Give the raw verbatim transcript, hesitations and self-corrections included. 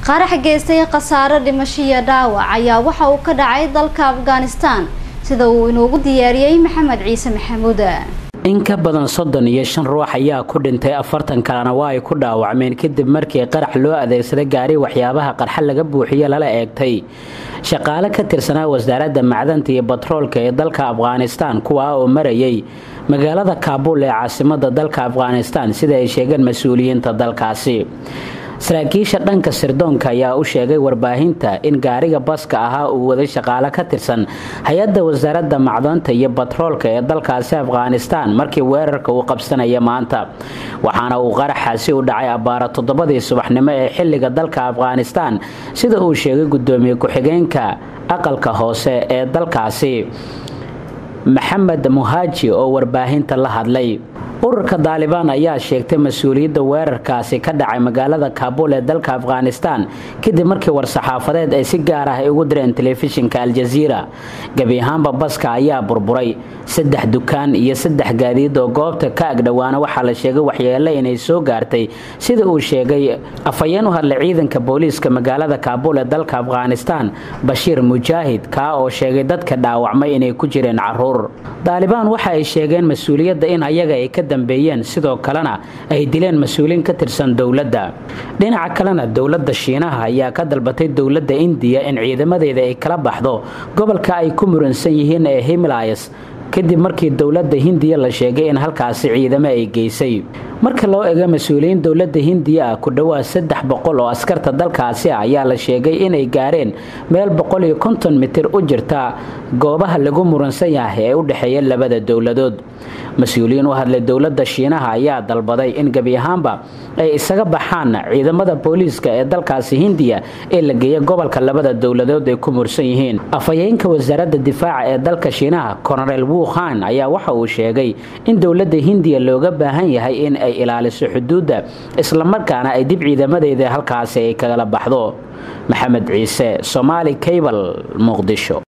qarax geystay khasaare dhimasho iyo dhaawac ayaa waxa uu ka dhacay dalka Afghanistan sida uu inoogu diyaariyay Maxamed Ciise Maxamuud. in ka badan soddon iyo shan ruux ayaa ku dhintay afartan kalena waa ay ku dhaawacmeen kadib markii qarax loo adeegsaday gaari waxyaabaha qarxa laga buuxiyay lala eegtay shaqaale ka tirsanaa wasaaradda macdanta iyo batroolka ee dalka Afghanistan kuwa oo marayay magaalada Kabul ee caasimadda dalka Afghanistan sida ay sheegeen mas'uuliyiinta dalkaasi. saraakiisha dhanka sirdoonka ayaa u sheegay warbaahinta in gaariga baska ahaa uu waday shaqaale ka tirsan hay'adda wasaaradda macdanta iyo batroolka ee dalkaasi Afghanistan markii weerarka uu qabsanaya maanta waxaana uu qaraxaasi u dhacay abaara toddobadii subaxnimo ee xilliga dalka Afghanistan sida uu sheegay gudoomiye ku-xigeenka aqalka hoose ee dalkaasi Maxamed Muhaji oo warbaahinta la hadlay. ururka Taliban ayaa sheegtay mas'uuliyadda weerarkaasi ka dhacay magaalada Kabul ee dalka Afghanistan kadib markii war-saxaafadeed ay si gaar ah ugu direen telefishinka Al Jazeera. gabi ahaanba baska ayaa burburay saddex dukaan iyo saddex gaadiid oo goobta ka agdhawaana waxaa la sheegay waxyeello inay soo gaartay sida uu sheegay afayeen u hadlay ciidanka booliiska magaalada Kabul ee dalka Afghanistan Bashir Mujahid ka oo sheegay dadka dhaawacmay inay ku jireen caruur. Taliban waxa ay sheegeen mas'uuliyadda in ayaga ay ka dambeeyeen sidoo kalena ay dileen mas'uuliin ka tirsan dawladda. dhinaca kalena dawladda Shiinaha ayaa ka dalbatay dawladda India in ciidamadeeda ay kala baxdo gobolka ay ku muransan yihiin ee Himalayas kadib markii dawladda Hindiya la sheegay in halkaasi ciidamo ay geysay. marka loo eego mas'uuliyiin dawladda Hindiya ku dhawaad saddex boqol oo askarta dalkaasi ayaa la sheegay inay gaareen meel boqol iyo konton mitir u jirta goobaha lagu muransan yahay ee u dhaxeeya labada dawladood. mas'uuliyiin u hadlay dawladda Shiinaha ayaa dalbaday in gabi ahaanba ay isaga baxaan ciidamada booliiska ee dalkaasi Hindiya ee la geeyay gobolka labada dawladood ee ku mursan yihiin. afayeenka wasaaradda difaaca ee dalka Shiinaha Colonel Wu Khan ayaa waxa uu sheegay in dawladda Hindiya looga baahan yahay in ay ilaaliso xuduudda isla markaana ay dib ciidamadeeda halkaasi ay kala baxdo. Maxamed Ciise, Somali Cable, Muqdisho.